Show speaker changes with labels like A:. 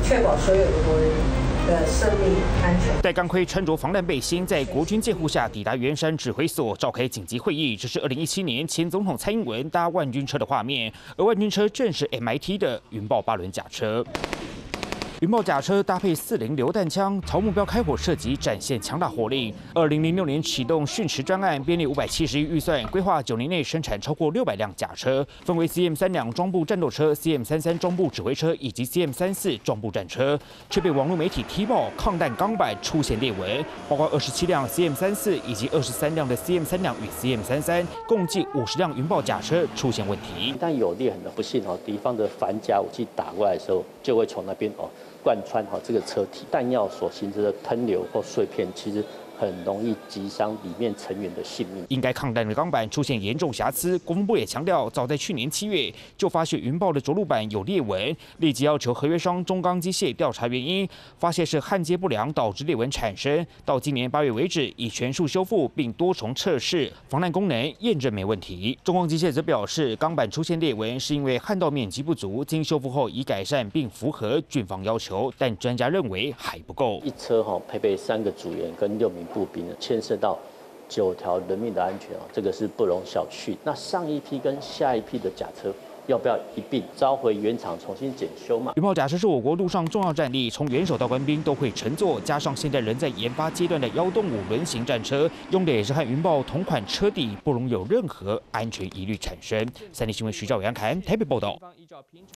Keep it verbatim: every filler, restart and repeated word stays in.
A: 确保所有的国人的生命安全。
B: 戴钢盔、穿着防弹背心，在国军监护下抵达圆山指挥所召开紧急会议。这是二零一七年前总统蔡英文搭万军车的画面，而万军车正是 M I T 的云豹八轮甲车。 云豹甲车搭配四零榴弹枪，朝目标开火射击，展现强大火力。二零零六年启动训驰专案，编列五百七十亿预算，规划九年内生产超过六百辆甲车，分为 C M 三两装步战斗车、C M 三三装步指挥车以及 C M 三四装步战车，却被网络媒体踢爆抗弹钢板出现裂纹，包括二十七辆 C M 三四以及二十三辆的 C M 三两与 C M 三三，共计五十辆云豹甲车出现问题。
C: 但有裂痕的不幸哦，敌方的反甲武器打过来的时候，就会从那边哦。 贯穿好这个车体，弹药所形成的喷流或碎片，其实很容易击伤里面成员的性命。
B: 应该抗弹的钢板出现严重瑕疵，国防部也强调，早在去年七月就发现云豹的着陆板有裂纹，立即要求合约商中钢机械调查原因，发现是焊接不良导致裂纹产生。到今年八月为止，已全数修复并多重测试，防弹功能验证没问题。中钢机械则表示，钢板出现裂纹是因为焊道面积不足，经修复后已改善并符合军方要求。 但专家认为还不够。
C: 一车哈配备三个组员跟六名步兵，牵涉到九条人命的安全啊，这个是不容小觑。那上一批跟下一批的甲车要不要一并召回原厂重新检修嘛？
B: 云豹甲车是我国陆上重要战力，从元首到官兵都会乘坐，加上现在仍在研发阶段的幺洞五轮型战车，用的也是和云豹同款车底，不容有任何安全疑虑产生。三立新闻徐兆元、杨凯台北报道。